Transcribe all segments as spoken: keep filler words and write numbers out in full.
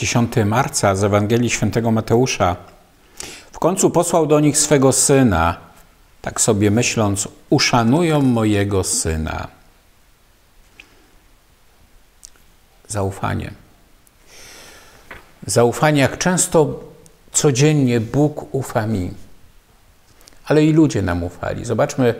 dziesiątego marca z Ewangelii Świętego Mateusza. W końcu posłał do nich swego Syna, tak sobie myśląc, uszanują mojego Syna. Zaufanie. Zaufanie, jak często codziennie Bóg ufa mi, ale i ludzie nam ufali. Zobaczmy,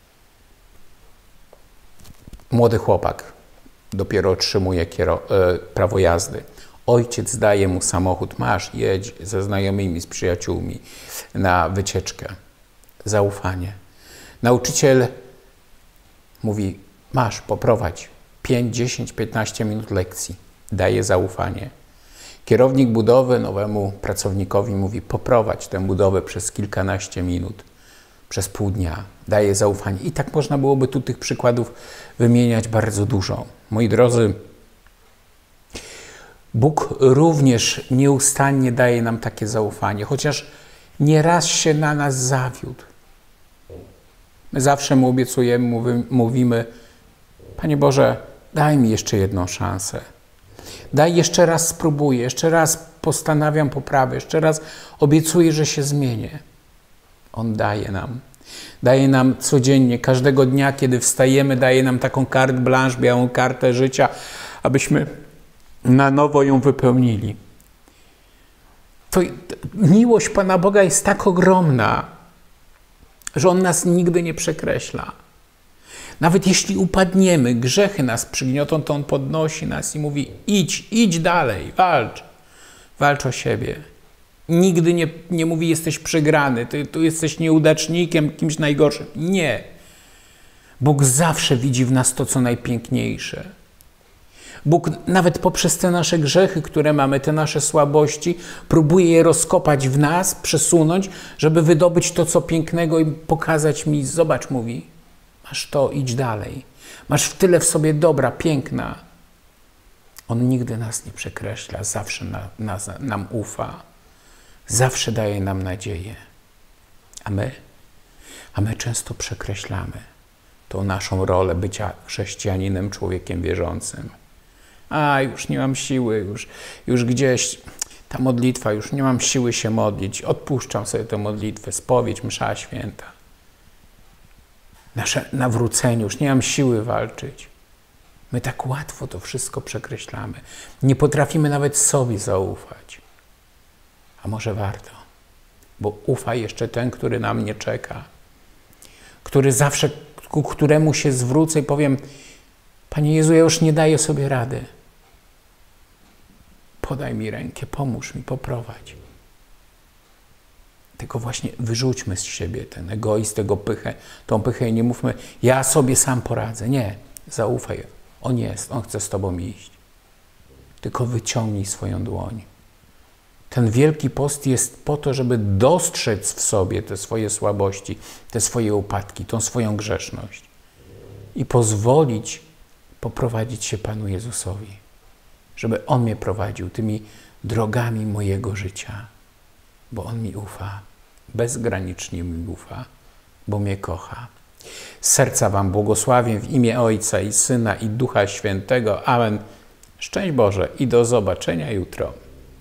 młody chłopak dopiero otrzymuje prawo jazdy. Ojciec daje mu samochód, masz, jedź ze znajomymi, z przyjaciółmi na wycieczkę. Zaufanie. Nauczyciel mówi, masz, poprowadź pięć, dziesięć, piętnaście minut lekcji. Daje zaufanie. Kierownik budowy nowemu pracownikowi mówi, poprowadź tę budowę przez kilkanaście minut, przez pół dnia. Daje zaufanie. I tak można byłoby tu tych przykładów wymieniać bardzo dużo. Moi drodzy, Bóg również nieustannie daje nam takie zaufanie, chociaż nieraz się na nas zawiódł. My zawsze mu obiecujemy, mówimy, Panie Boże, daj mi jeszcze jedną szansę. Daj jeszcze raz spróbuję, jeszcze raz postanawiam poprawę, jeszcze raz obiecuję, że się zmienię. On daje nam. Daje nam codziennie, każdego dnia, kiedy wstajemy, daje nam taką carte blanche, białą kartę życia, abyśmy na nowo ją wypełnili. To miłość Pana Boga jest tak ogromna, że On nas nigdy nie przekreśla. Nawet jeśli upadniemy, grzechy nas przygniotą, to On podnosi nas i mówi, idź, idź dalej, walcz. Walcz o siebie. Nigdy nie, nie mówi, jesteś przegrany, ty, ty jesteś nieudacznikiem, kimś najgorszym. Nie. Bóg zawsze widzi w nas to, co najpiękniejsze. Bóg nawet poprzez te nasze grzechy, które mamy, te nasze słabości, próbuje je rozkopać w nas, przesunąć, żeby wydobyć to, co pięknego i pokazać mi, zobacz, mówi, masz to, idź dalej. Masz w tyle w sobie dobra, piękna. On nigdy nas nie przekreśla, zawsze na, na, nam ufa. Zawsze daje nam nadzieję. A my? A my często przekreślamy tą naszą rolę bycia chrześcijaninem, człowiekiem wierzącym. A, już nie mam siły, już, już gdzieś ta modlitwa, już nie mam siły się modlić. Odpuszczam sobie tę modlitwę, spowiedź, msza święta. Nasze nawrócenie, już nie mam siły walczyć. My tak łatwo to wszystko przekreślamy. Nie potrafimy nawet sobie zaufać. A może warto, bo ufa jeszcze ten, który na mnie czeka, który zawsze, ku któremu się zwrócę i powiem, Panie Jezu, ja już nie daję sobie rady. Podaj mi rękę, pomóż mi, poprowadź. Tylko właśnie wyrzućmy z siebie ten egoizm, tego pychę, tą pychę i nie mówmy, ja sobie sam poradzę. Nie, zaufaj. On jest, On chce z Tobą iść. Tylko wyciągnij swoją dłoń. Ten Wielki Post jest po to, żeby dostrzec w sobie te swoje słabości, te swoje upadki, tą swoją grzeszność i pozwolić poprowadzić się Panu Jezusowi, żeby On mnie prowadził tymi drogami mojego życia, bo On mi ufa, bezgranicznie mi ufa, bo mnie kocha. Z serca Wam błogosławię w imię Ojca i Syna i Ducha Świętego. Amen. Szczęść Boże i do zobaczenia jutro.